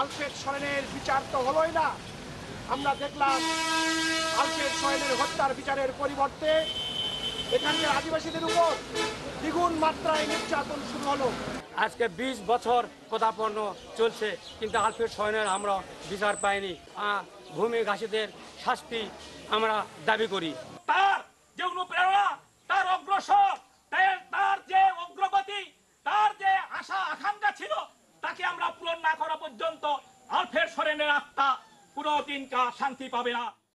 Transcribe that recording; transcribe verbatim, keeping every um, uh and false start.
Alfred সোরেনের বিচার তো হলোই না, আমরা দেখলাম আলফ্রেড সোরেনের হত্যার বিচারের পরিবর্তে এখানকার আদিবাসীদের উপর দ্বিগুণ মাত্রায় নির্যাতন শুরু হলো। আজকে বিশ বছর কথাপন্ন চলছে, কিন্তু আলফ্রেড সোরেনের আমরা বিচার পাইনি। ভূমিঘাসীদের শাস্তি আমরা দাবি করি। তার যে অনুপ্রেরণা, তার অগ্রসর, তার যে অগ্রগতি, তার যে আশা আকাঙ্ক্ষা ছিল, তাকে আমরা পূরণ না করা পর্যন্ত আলফ্রেড সোরেনের আত্মা কোনোদিন শান্তি পাবে না।